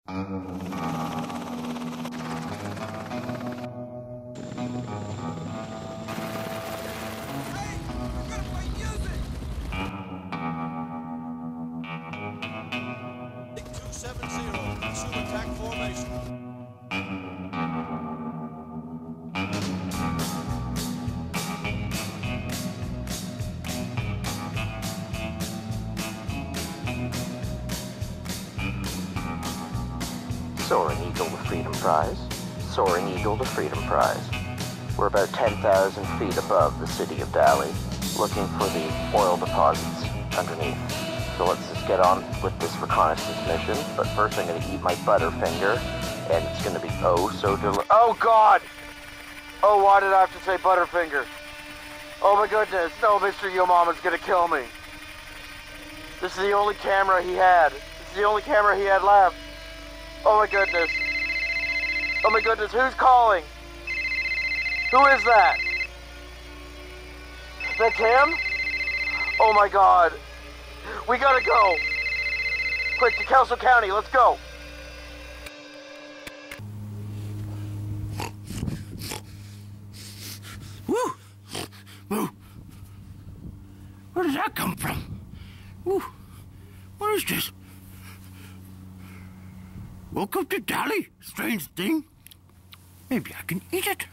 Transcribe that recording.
Soaring Eagle to Freedom Prize. Soaring Eagle to Freedom Prize. We're about 10,000 feet above the city of Dali, looking for the oil deposits underneath. So let's just get on with this reconnaissance mission. But first I'm going to eat my Butterfinger, and it's going to be oh so delicious. Oh God! Oh, why did I have to say Butterfinger? Oh my goodness, no, Mr. Yo Mama's going to kill me. This is the only camera he had. This is the only camera he had left. Oh my goodness. Oh my goodness, who's calling? Who is that? That's him? Oh my God. We gotta go. Quick, to Kelso County, let's go. Woo! Woo! Where did that come from? Woo! What is this? Welcome to Dali, strange thing. Maybe I can eat it.